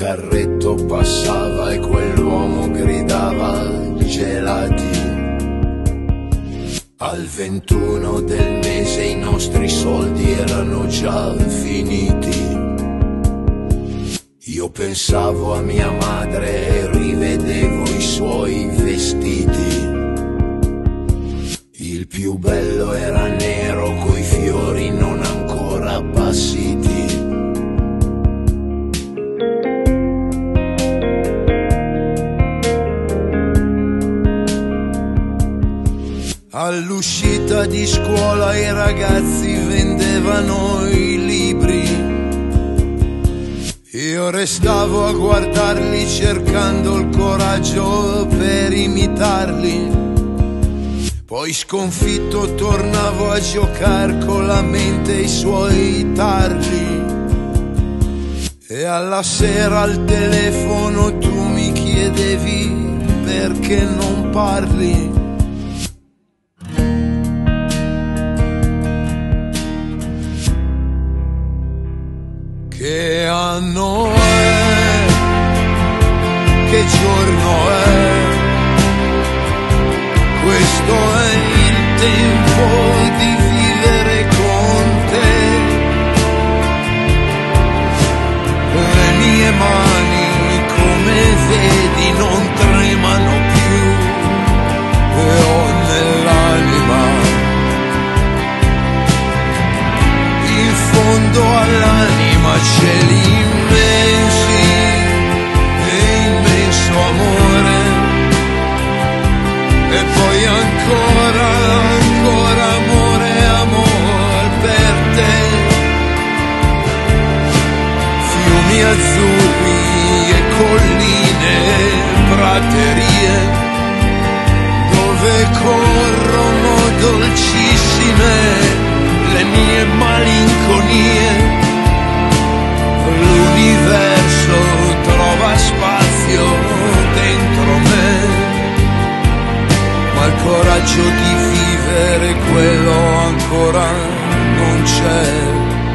carretto passava e quell'uomo gridava gelati. Al 21 del mese i nostri soldi erano già finiti. Io pensavo a mia madre e rivedevo i suoi vestiti. Il più bello era nero coi fiori non ancora appassiti. All'uscita di scuola i ragazzi vendevano i libri. Io restavo a guardarli cercando il coraggio per imitarli. Poi sconfitto tornavo a giocare con la mente i suoi tarli. E alla sera al telefono tu mi chiedevi perché non parli. Che anno è? Che giorno è? Questo è il tempo di vivere con te. Le mie mani, come vedi, non tremano più e ho nell'anima, in fondo all'anima, cieli immensi e immenso amore. E poi ancora, ancora amore, amore per te. Fiumi azzurri e colline, praterie, dove corrono dolcissime le mie malinconie. L'universo trova spazio dentro me, ma il coraggio di vivere quello ancora non c'è.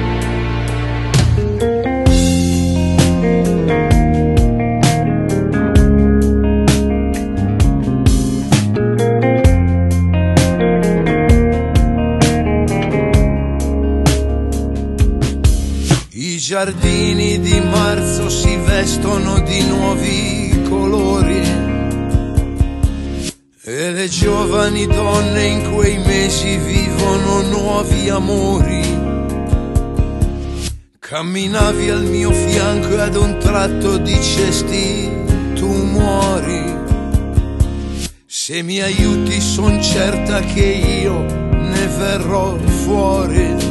I giardini di marzo si vestono di nuovi colori e le giovani donne in quei mesi vivono nuovi amori. Camminavi al mio fianco e ad un tratto dicesti tu muori. Se mi aiuti son certa che io ne verrò fuori.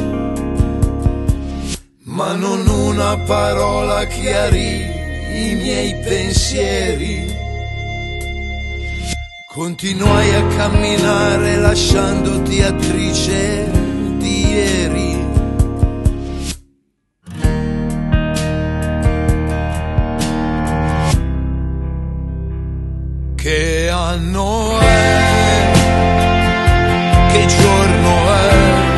Ma non una parola chiarì i miei pensieri. Continuai a camminare lasciandoti attrice di ieri. Che anno è? Che giorno è?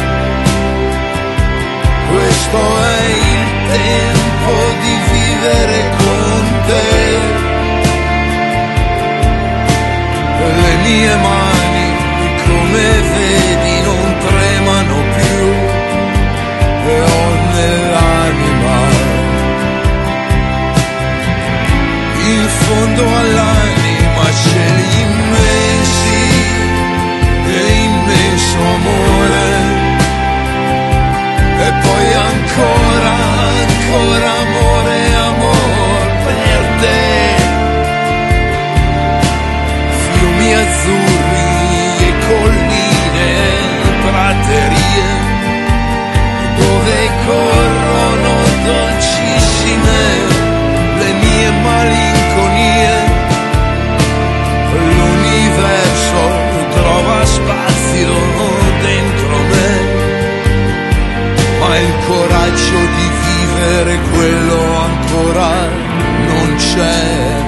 Questo è il tempo di vivere con te. Le mie mani, come vedi, non tremano più e ho nell'anima, in fondo all'anima, cieli immensi e immenso amore. E poi ancora, ancora amore, amore per te. Fiumi azzurri e colline, praterie, dove corrono dolcissime le mie malinconie. L'universo trova spazio dentro me, ma il coraggio di vivere quello ancora non c'è.